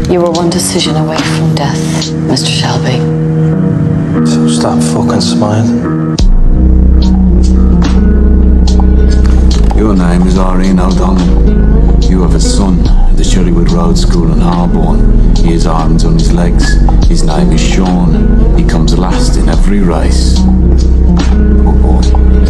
You were one decision away from death, Mr. Shelby. So stop fucking smiling. Your name is Irene O'Donnell. You have a son at the Sherrywood Road School in Harborne. He has arms on his legs. His name is Sean. He comes last in every race. Poor boy.